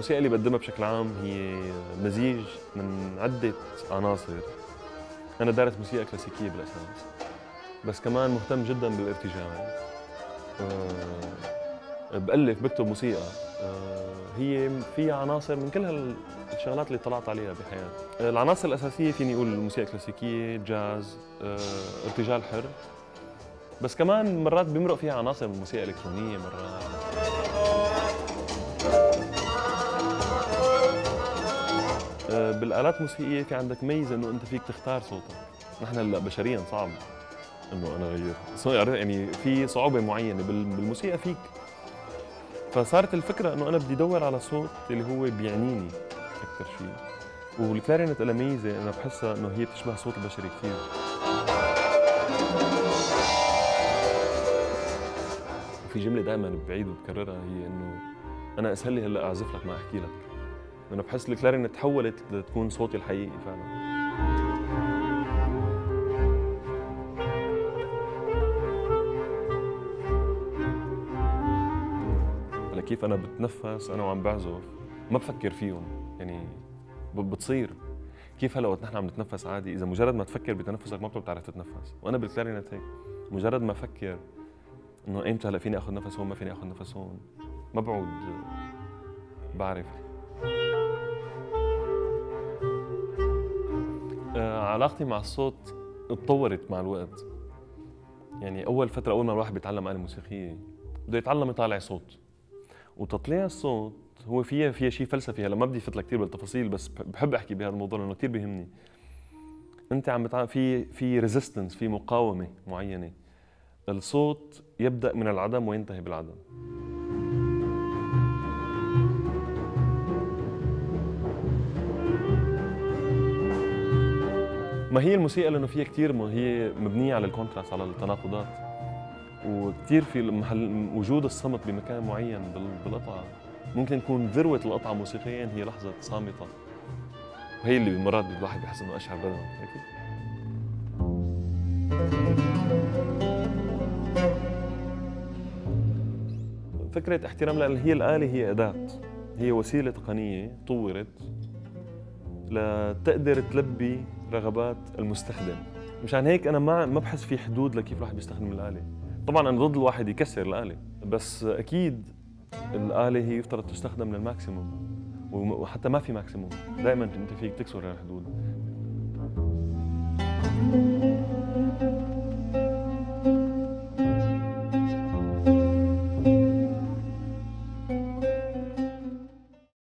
الموسيقى اللي بقدمها بشكل عام هي مزيج من عدة عناصر. أنا دارس موسيقى كلاسيكية بالأساس، بس كمان مهتم جدا بالارتجال. بألف بكتب موسيقى. هي فيها عناصر من كل هالشغلات اللي طلعت عليها بحياتي. العناصر الأساسية فيني أقول الموسيقى الكلاسيكية، جاز، ارتجال حر، بس كمان مرات بيمرق فيها عناصر من الموسيقى الإلكترونية مرات. بالآلات الموسيقية في عندك ميزة إنه أنت فيك تختار صوتك. نحن هلا بشريا صعب إنه أنا أغير، يعني في صعوبة معينة بالموسيقى فيك. فصارت الفكرة إنه أنا بدي أدور على صوت اللي هو بيعنيني أكثر شيء، والكلارينت لها ميزة أنا بحسها إنه هي بتشبه الصوت البشري كثير. في جملة دائما بعيد وبكررها، هي إنه أنا أسهل لي هلا أعزف لك ما أحكي لك. أنا بحس الكلارينت تحولت لتكون صوتي الحقيقي فعلا. هلا كيف أنا بتنفس أنا وعم بعزف ما بفكر فيهم، يعني بتصير. كيف هلا وقت نحن عم نتنفس عادي، إذا مجرد ما تفكر بتنفسك ما بتعرف تتنفس، وأنا بالكلارينت هيك مجرد ما أفكر إنه إمتى هلا فيني آخذ نفس هون، ما فيني آخذ نفس هون، ما بعود بعرف. علاقتي مع الصوت اتطورت مع الوقت. يعني أول فترة أول ما الواحد بيتعلم آلة موسيقية بده يتعلم يطالع صوت، وتطليع الصوت هو فيها شيء فلسفي. هلا ما بدي فت لك كثير بالتفاصيل، بس بحب احكي بهذا الموضوع لانه كثير بيهمني. انت عم في ريزيستنس، في مقاومه معينه. الصوت يبدا من العدم وينتهي بالعدم. ما هي الموسيقى لانه فيها كثير، هي مبنيه على الكونتراست، على التناقضات، وكثير في محل وجود الصمت بمكان معين بالقطعه. ممكن يكون ذروه القطعه موسيقيا هي لحظه صامته، وهي اللي مرات الواحد بيحس انه اشعر بدنه هيك. فكره احترام لأن هي الآلة هي أداة، هي وسيله تقنيه طورت لتقدر تلبي رغبات المستخدم. مشان هيك انا ما بحس في حدود لكيف الواحد بيستخدم الآلة. طبعا انا ضد الواحد يكسر الآلة، بس اكيد الآلة هي يفترض تستخدم للماكسيموم، وحتى ما في ماكسيموم، دائما انت فيك تكسر الحدود.